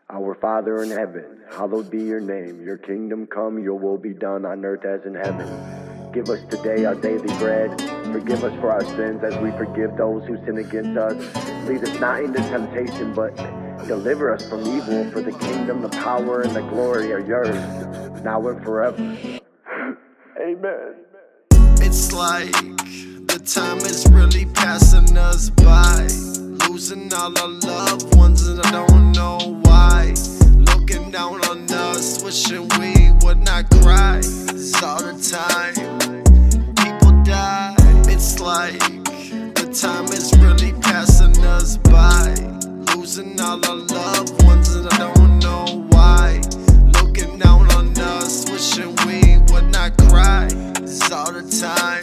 Our Father in heaven, hallowed be your name. Your kingdom come, your will be done on earth as in heaven. Give us today our daily bread. Forgive us for our sins as we forgive those who sin against us. Lead us not into temptation, but deliver us from evil. For the kingdom, the power, and the glory are yours, now and forever. Amen. It's like the time is really passing us by, losing all our loved ones and I don't know why. Looking down on us, wishing we would not cry. It's all the time, people die. It's like the time is really passing us by, losing all our loved ones and I don't know why. Looking down on us, wishing we would not cry. It's all the time,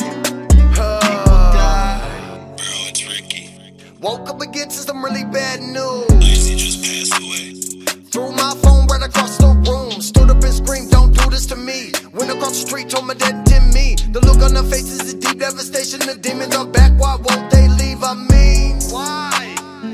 people die. Bro, it's Ricky. Woke up again to some really bad news. Lazy just passed away. Threw my phone right across the room. Stood up and screamed, don't do this to me. Went across the street, told my dad to me. The look on their faces is deep devastation. The demons are back, why won't they leave? I mean, why?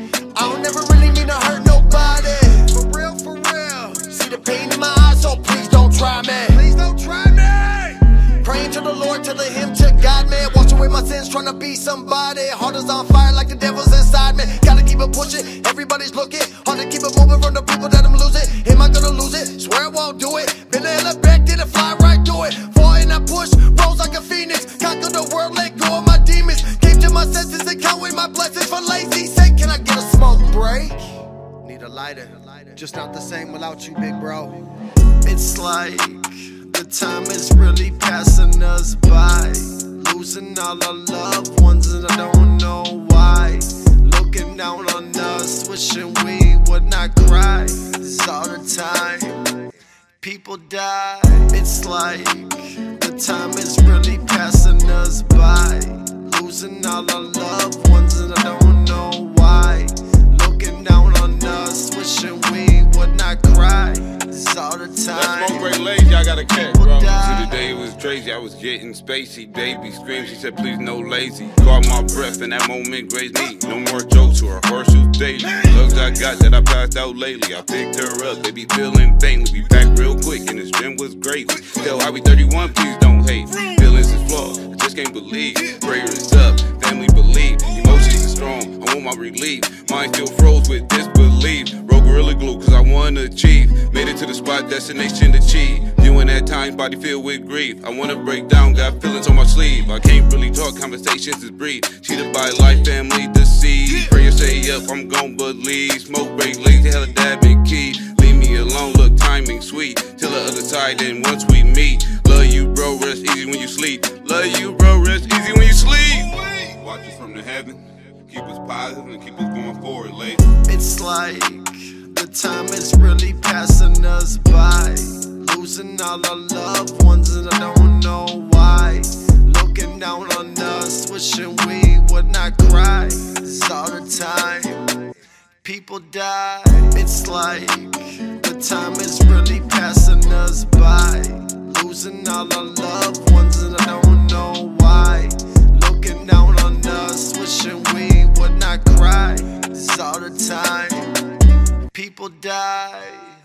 I don't never really mean to hurt nobody. For real, for real. See the pain in my eyes, so please don't try me. Please don't try me. Praying to the Lord, telling him to guide me. Wash away my sins, trying to be somebody. Heart is on fire like the devil's inside me. Gotta keep it pushing, everybody's looking. Hard to keep it moving from the people that I'm losing. Am I gonna lose it? Swear I won't do it. Been a hella back, did it fly right through it. Fall and I push, rose like a phoenix. Conquer the world, let go of my demons. Came to my senses and counting my blessings. For lazy sake, can I get a smoke break? Need a lighter, just not the same without you, big bro. It's like the time is really passing us by, losing all our loved ones and I don't know why. Looking down on us, wishing we would not cry. It's all the time, people die. It's like the time is really passing us by, losing all our loved ones and I don't know why. Looking down on us, wishing we would not cry. It's all the time. That smoke break lazy, I got a cat, bro. See, the day it was crazy, I was getting spacey. Baby screamed, she said, please no lazy. Caught my breath and that moment grazed me. No more jokes or horseshoes daily. Drugs I got that I passed out lately. I picked her up, baby feeling faintly. We back real quick and this gym was great. Tell Highway 31, please don't hate. Feelings is flawed, I just can't believe. Prayer is up, family believe. Emotions is strong, I want my relief. Mind still froze with disbelief. Wrote Gorilla Glue cause I wanna achieve. Made it to the spot, destination achieved. Viewing at times, body filled with grief. I wanna break down, got feelings on my sleeve. I can't really talk, conversations is brief. Cheated by life, family deceived. Prayer say up, I'm gon' believe. Smoke break, lazy, hella dab and key. Leave me alone, look, timing sweet. Till the other side, then once we meet. Love you, bro, rest easy when you sleep. Love you, bro, rest easy when you sleep. Watch us from the heaven. Keep us positive and keep us going forward, lady. It's like the time is really passing us by, losing all our loved ones and I don't know why. Looking down on us, wishing we would not cry. It's all the time, people die. It's like the time is really passing us by, losing all our loved ones and I don't know why. Looking down on us, wishing we would not cry. It's all the time, people die.